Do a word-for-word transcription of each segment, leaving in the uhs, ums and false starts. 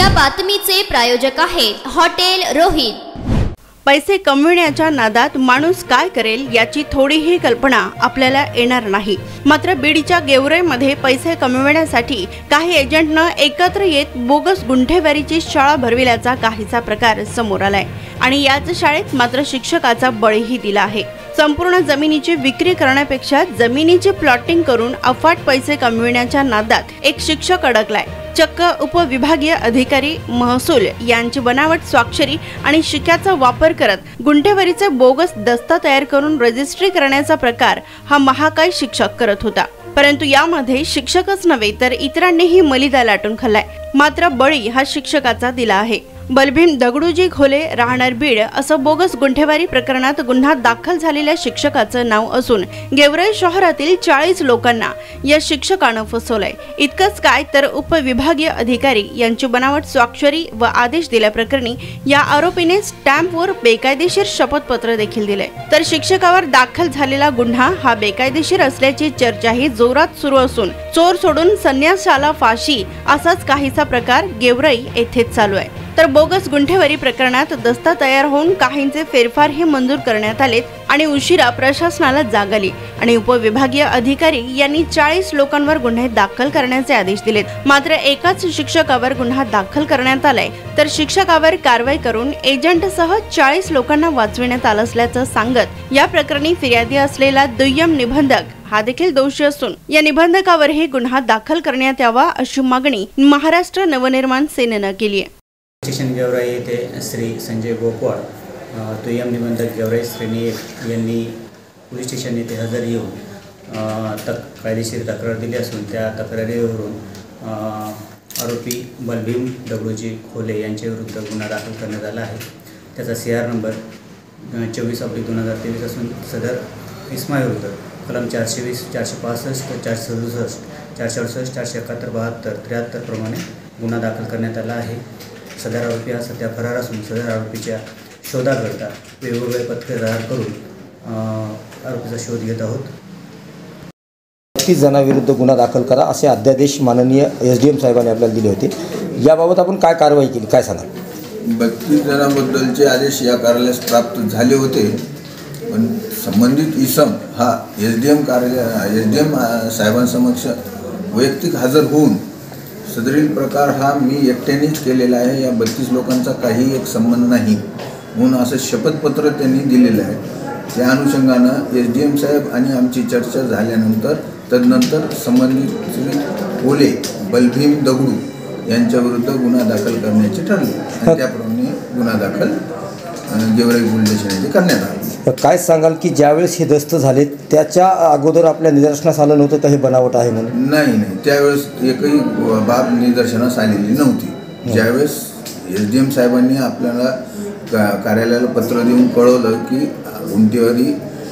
या बातमीचे प्रायोजक आहेत हॉटेल रोहित। पैसे कमविण्याच्या नादात माणूस काय करेल याची थोडीही कल्पना आपल्याला येणार नाही। मात्र बीडच्या गेवराईमध्ये पैसे कमविण्यासाठी काही एजंटनं एकत्र येत बोगस गुंठेवारीची शाळा भरविल्याचा काहीसा प्रकार समोर आलाय आणि याच शाळेत मात्र शिक्षकाचा बळीही दिला आहे। संपूर्ण जमिनीची विक्री करण्यापेक्षा जमिनीची प्लॉटिंग करून अफाट पैसे कमविण्याच्या नादात एक शिक्षक अडकलाय। चक्क उपविभागीय अधिकारी महसूल यांची बनावट स्वाक्षरी आणि शिक्क्याचा वापर करत गुंठेवारीचे बोगस दस्ता तयार करून रजिस्ट्री करण्याचा प्रकार हा महाकाय शिक्षक करत होता। परंतु यामध्ये शिक्षकच नव्हे तर इतरांनीही मलिदा लाटून खाल्लाय। मात्र बळी हा शिक्षकाचा दिला आहे। बलभीम दगडूजी खोले राहणार बीड असं बोगस गुंठेवारी प्रकरणात गुन्हा दाखल झालेल्या शिक्षकाचं नाव असून गेवराई शहरातील चाळीस लोकांना या शिक्षकानं फसवलंय। इतकंच काय तर उपविभागीय अधिकारी यांची बनावट स्वाक्षरी व आदेश दिल्याप्रकरणी या आरोपीने स्टॅम्पवर बेकायदेशीर शपथपत्र देखील दिले। तर शिक्षकावर दाखल झालेला गुन्हा हा बेकायदेशीर असल्याची चर्चाही जोरात सुरू असून चोर सोडून संन्यासाला फाशी असाच काहीसा प्रकार गेवराई येथेच चालू आहे। तर बोगस गुंठेवारी प्रकरणात दस्ता तयार होऊन काहींचे फेरफारही मंजूर करण्यात आलेत आणि उशिरा प्रशासनाला जाग आली आणि उपविभागीय अधिकारी यांनी चाळीस लोकांवर गुन्हे दाखल करण्याचे आदेश दिलेत। मात्र एकाच शिक्षकावर गुन्हा दाखल करण्यात आलाय तर शिक्षकावर कारवाई करून एजंटसह चाळीस लोकांना वाचविण्यात आलं असल्याचं सांगत या प्रकरणी फिर्यादी असलेला दुय्यम निबंधक हा देखील दोषी असून या निबंधकावरही गुन्हा दाखल करण्यात यावा अशी मागणी महाराष्ट्र नवनिर्माण सेनेनं केली आहे। स्टेशन गेवराई येथे श्री संजय गोकवाड दुय्यम निबंधक गेवराई श्रेणी एक यांनी पोलीस स्टेशन येथे हजर येऊन तक कायदेशीर तक्रार दिली असून त्या तक्रारीवरून आरोपी बलभीम दगडूजी खोले यांच्याविरुद्ध गुन्हा दाखल करण्यात आला आहे। त्याचा सी आर नंबर चोवीस ऑब्लिक दोन हजार तेवीस असून सदर इसमाविरुद्ध कलम चारशे वीस चारशे पासष्ट चारशे सदुसष्ट चारशे अडुसष्ट चारशे एकाहत्तर बहात्तर त्र्याहत्तर प्रमाणे गुन्हा दाखल करण्यात आला आहे। सदर आरोपी हा सध्या फरार असून सदर आरोपीच्या शोधाकरता वेगवेगळे पथके तयार करून आरोपीचा शोध घेत आहोत। बत्तीस जणांविरुद्ध गुन्हा दाखल करा असे अध्यादेश माननीय एस डी एम साहेबांनी आपल्याला दिले होते। याबाबत आपण काय कारवाई केली, काय सांगाल? बत्तीस जणांबद्दलचे आदेश या कार्यालयास प्राप्त झाले होते, पण संबंधित इसम हा एस डी एम कार्यालय एस डी एम साहेबांसमक्ष वैयक्तिक हजर होऊन सदरील प्रकार हा मी एकट्यानेच केलेला आहे, या बत्तीस लोकांचा काही एक संबंध नाही म्हणून असं शपथपत्र त्यांनी दिलेलं आहे। त्या अनुषंगानं एस डी एम साहेब आणि आमची चर्चा झाल्यानंतर तदनंतर संबंधित श्री खोले बलभीम दगडू यांच्याविरुद्ध गुन्हा दाखल करण्याचे ठरले आणि त्याप्रमाणे गुन्हा दाखल गेवराई पोलीस स्टेशन येथे करण्यात आला। काय सांगाल की ज्यावेळेस हे दस्त झाले त्याच्या अगोदर आपल्या निदर्शनास आलं नव्हतं का हे बनावट आहे म्हणून? नाही नाही, त्यावेळेस एकही बाब निदर्शनास आलेली नव्हती। ज्यावेळेस एस डी एम साहेबांनी आपल्याला का कार्यालयाला पत्र देऊन कळवलं की गुंठेवारी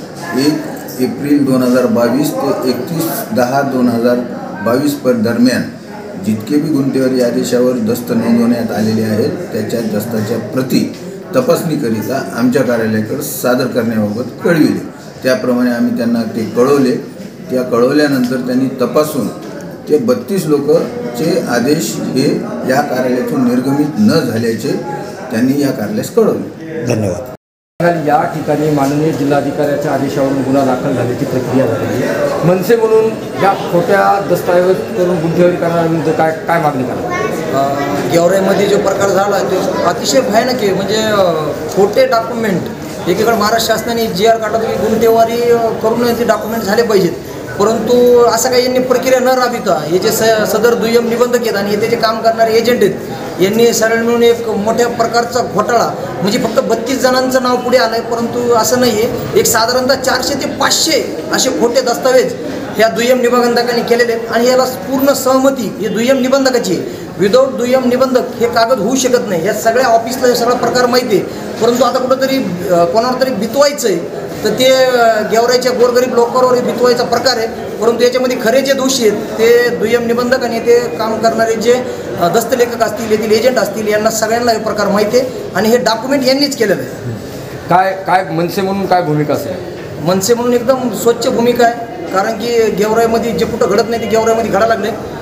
एक एप्रिल दोन हजार बावीस ते एकतीस दहा दोन हजार बावीस पर दरम्यान जितके बी गुंठेवारी आदेशावर दस्त नोंदवण्यात आलेले आहेत त्याच्या दस्ताच्या प्रती तपासणीकरिता आमच्या कार्यालयाकडे सादर करण्याबाबत कळविले। त्याप्रमाणे आम्ही त्यांना ते कळवले। त्या कळवल्यानंतर त्यांनी तपासून ते बत्तीस लोकचे आदेश हे या कार्यालयातून निर्गमित न झाल्याचे त्यांनी या कार्यालयास कळवले। धन्यवाद। या ठिकाणी माननीय जिल्हाधिकाऱ्याच्या आदेशावरून गुन्हा दाखल झाल्याची प्रक्रिया झाली आहे। मनसे म्हणून या खोट्या दस्तऐवज करून गुंठेवारी करण्याविरुद्ध काय काय मागणी करा? गेवराईमध्ये जो प्रकार झाला तो अतिशय भयानक आहे। म्हणजे खोटे डॉक्युमेंट एकीकडे महाराष्ट्र शासनाने जी आर काढला की गुंठेवारी करून ते डॉक्युमेंट झाले पाहिजेत, परंतु असं काही यांनी प्रक्रिया न राबविता हे जे स सदर दुय्यम निबंधक आहेत आणि येथे जे काम करणारे एजंट आहेत यांनी सरळ मिळून एक मोठ्या प्रकारचा घोटाळा म्हणजे फक्त बत्तीस जणांचं नाव पुढे आलं आहे, परंतु असं नाही आहे। एक साधारणतः चारशे ते पाचशे असे खोटे दस्तावेज ह्या दुय्यम निबंधकांनी केलेले आहेत आणि याला पूर्ण सहमती ही दुय्यम निबंधकाची आहे। विदाऊट दुय्यम निबंधक हे कागद होऊ शकत नाही। या सगळ्या ऑफिसला हे सगळा प्रकार माहिती आहे, परंतु आता कुठंतरी कोणावर तरी बितवायचं आहे तर ते गेवराईच्या गोरगरीब लोकांवर बितवायचा प्रकार आहे। परंतु याच्यामध्ये खरे जे दोषी आहेत ते दुय्यम निबंधक आणि ते काम करणारे जे दस्तलेखक असतील येथील एजंट असतील यांना सगळ्यांना हे प्रकार माहिती आहे आणि हे डॉक्युमेंट यांनीच केलेलं आहे। काय काय मनसे म्हणून काय भूमिका असेल? मनसे म्हणून एकदम स्वच्छ भूमिका आहे, कारण की गेवराईमध्ये जे कुठं घडत नाही ते गेवराईमध्ये घडायला लागले।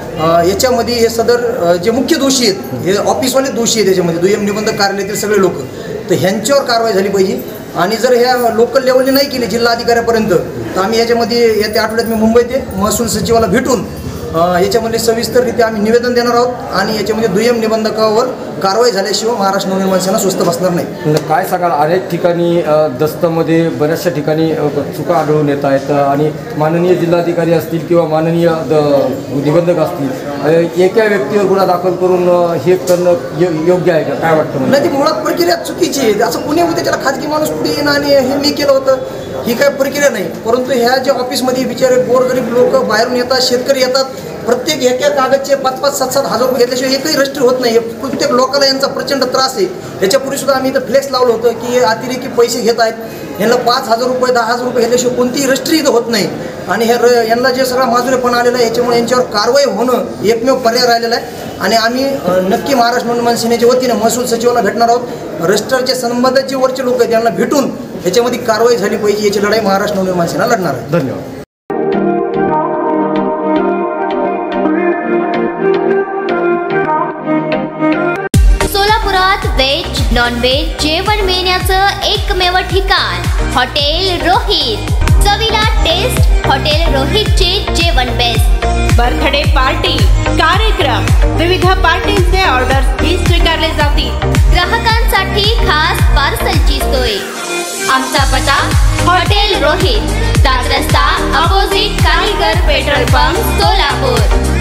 अ, याच्यामध्ये हे सदर अ, जे मुख्य दोषी आहेत हे ऑफिसवाले दोषी आहेत त्याच्यामध्ये दुय्यम निबंधक कार्यालयातील सगळे लोक, तर ह्यांच्यावर कारवाई झाली पाहिजे. आणि जर ह्या लोकल लेवलने नाही केली जिल्हा अधिकाऱ्यापर्यंत तर आम्ही याच्यामध्ये येत्या आठवड्यात मी मुंबईत आहे महसूल सचिवाला भेटून अ, याच्यामध्ये सविस्तररित्या आम्ही निवेदन देणार आहोत आणि याच्यामध्ये दुय्यम निबंधकावर कारवाई झाल्याशिवाय महाराष्ट्र नवनिर्माण सेना स्वस्थ बसणार नाही. म्हणजे काय सांगाल, अनेक ठिकाणी अ, दस्तामध्ये बऱ्याचशा ठिकाणी अ, चुका आढळून येत आहेत आणि माननीय जिल्हाधिकारी असतील किंवा माननीय द निबंधक असतील अ, एका व्यक्तीवर गुन्हा दाखल करून अ, हे करणं यो योग्य आहे का, काय वाटतं? नाही, ती मुळात प्रक्रिया चुकीची आहे. असं कुणी होते त्याला खाजगी माणूस पुढे येणं आणि हे मी केलं होतं ही काय प्रक्रिया नाही. परंतु ह्या ज्या ऑफिसमध्ये बिचारे गोरगरीब लोक बाहेरून येतात, शेतकरी येतात, प्रत्येक एका कागदचे पाच पाच सात सात हजार रुपये घेतल्याशिवाय एकही रजिस्टर होत नाही. प्रत्येक लोकांना यांचा प्रचंड त्रास आहे. याच्यापूर्वी सुद्धा आम्ही इथं फ्लेक्स लावलं होतं की अतिरेकी पैसे घेत आहेत, यांना पाच हजार रुपये दहा हजार रुपये घेतल्याशिवाय कोणतीही रजिस्ट्री इथं होत नाही. आणि हे र यांना जे सगळा माजुरेपणा आलेला आहे याच्यामुळे यांच्यावर कारवाई होणं एकमेव पर्याय राहिलेला आहे. आणि आम्ही नक्की महाराष्ट्र नवनिर्माण सेनेच्या वतीनं महसूल सचिवाला भेटणार आहोत. रजिस्टरच्या संबंधित जे वरचे लोक आहेत त्यांना भेटून याच्यामध्ये कारवाई झाली पाहिजे. याची लढाई महाराष्ट्र नवनिर्माण सेना लढणार आहे. धन्यवाद. सोलापुरात व्हेज नॉन व्हेज जेवण मिळण्याचं एकमेव ठिकाण हॉटेल रोहित. चवीला टेस्ट हॉटेल रोहितचे जेवण बेस्ट. बर्थडे पार्टी, कार्यक्रम, विविध पार्टींचे ऑर्डर्स ही स्वीकारले जातील. ग्राहकांसाठी खास पार्सलची सोय. आमचा पत्ता हॉटेल रोहित, सात रस्ता अपोजिट कारीगर पेट्रोल पंप, सोलापूर.